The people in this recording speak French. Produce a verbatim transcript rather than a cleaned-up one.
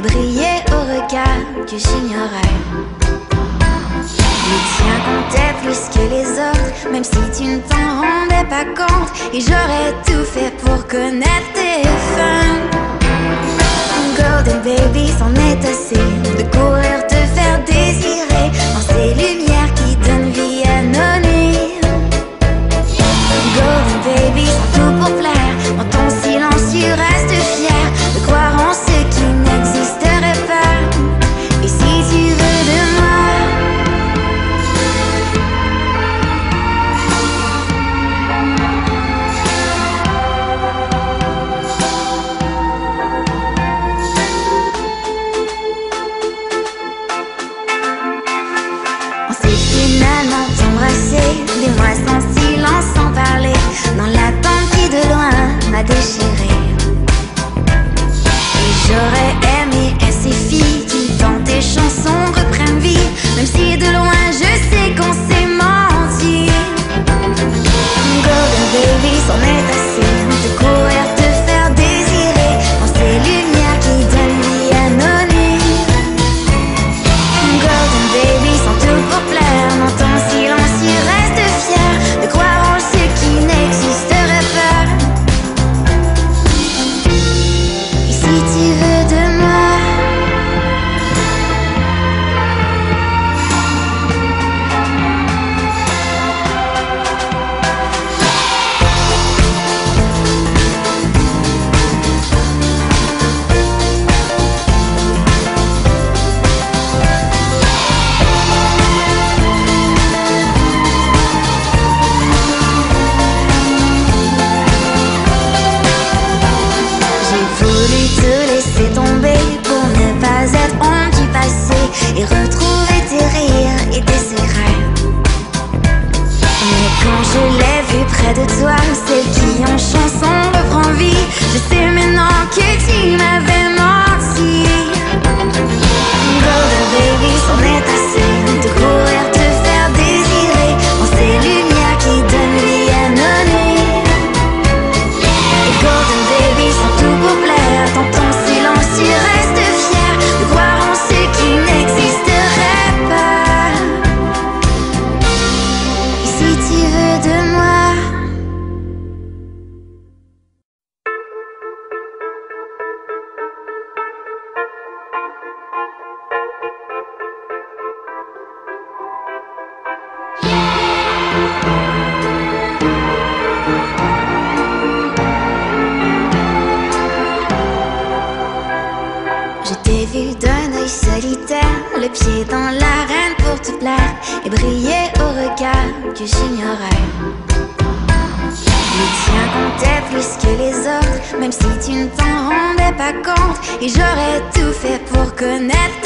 et briller au regard que j'ignorais. Les tiens comptaient plus que les autres, même si tu ne t'en rendais pas compte. Et j'aurais tout fait pour connaître tes fins. Golden baby, c'en est assez de courir, te faire désirer dans ces lumières qui donnent vie à nos nuits. Golden baby, sans tout pour plaire, dans ton silence tu restes fier de croire en ce qui n'existerait pas. Et si tu veux de moi, on s'est finalement embrassé, des mois sans silence, sans parler, dans l'attente qui de loin m'a déchiré. Et j'aurais aimé que ces filles qui dans tes chansons reprennent vie, même si de loin je sais qu'on s'est menti. Golden baby, c'en est assez de courir, te faire désirer dans ces lumières qui donnent vie à nos nuits. Golden baby, sans tout pour plaire, dans ton silence tu restes fier de croire en ce qui n'existerait pas. Et si tu veux de moi, j'ai voulu te laisser tomber pour ne pas être honte du passé et retrouver tes rires et tes secrets. Mais quand je l'ai vu près de toi, celle qui en chanson reprend vie, je sais maintenant que tu m'avais menti. Golden baby, c'en est assez de courir, te faire désirer dans ces lumières qui donnent vie à nos nuits. Et Golden baby, sans tout pour plaire, dans ton silence tu restes fier de croire en ce qui n'existerait pas. Et si tu veux de moi, je t'ai vu d'un œil solitaire, le pied dans l'arène pour te plaire et briller au regard que j'ignorais. Les tiens comptaient plus que les autres, même si tu ne t'en rendais pas compte. Et j'aurais tout fait pour connaître